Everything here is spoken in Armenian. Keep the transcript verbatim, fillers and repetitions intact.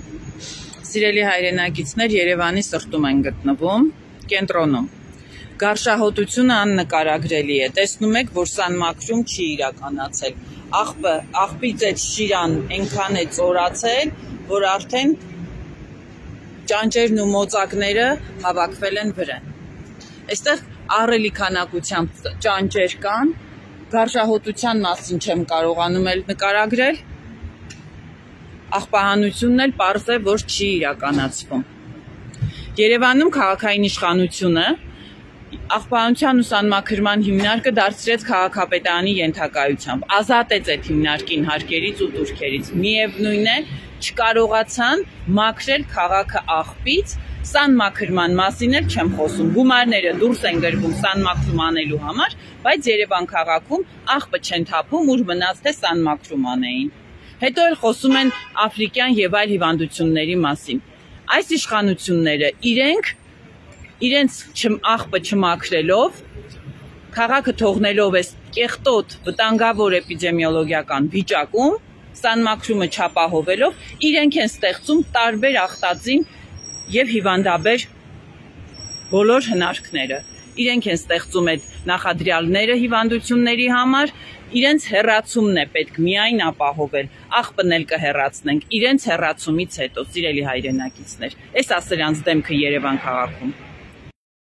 Սիրելի հայրենակիցներ, Երևանի սրտում են գտնվում, կենտրոնում։ Գարշահոտությունը աննկարագրելի է, տեսնում եք, որ սանմակրում չի իրականացել, աղբից այդ շիրան ենքան է ծորացել, որ արդեն ճանճերն ու մոծակները հավաքվել են վրան։ Այստեղ ահռելի քանակությամբ ճանճեր կան, գարշահոտության մասին չեմ կարողանում էլ նկարագրել, աղբահանությունն էլ պարզ է, որ չի իրականացվում։ Երևանում քաղաքային իշխանությունը աղբահանության ու սանմաքրման հիմնարկը դարձրեց քաղաքապետարանի ենթակայությամբ, ազատեց այդ հիմնարկին հարկերից ու տուրքերից, միևնույն է, չկարողացան մաքրել քաղաքը աղբից, սանմաքրման մասին էլ չեմ խոսում, գումարները դուրս են գրվում սանմաքրում անելու համար, բայց Երևան քաղաքում աղբը չեն թափում, ուր մնաց թե սանմաքրում անեին։ Հետո էլ խոսում են աֆրիկյան եւ այլ հիվանդությունների մասին։ Այս իշխանությունները իրենք իրենց աղբը չմաքրելով, քաղաքը թողնելով այս կեղտոտ վտանգավոր էպիդեմիոլոգիական վիճակում, սանմաքրումը չապահովելով, իրենք են ստեղծում տարբեր ախտածին եւ հիվանդաբեր բոլոր հնարքները։ Իրենք են ստեղծում այդ նախադրյալները հիվանդությունների համար, իրենց հեռացումն է պետք միայն ապահովել, աղբն էլ կհեռացնենք, իրենց հեռացումից հետո, սիրելի հայրենակիցներ, այս ասելյանց դեմքը Երևան քաղաքում։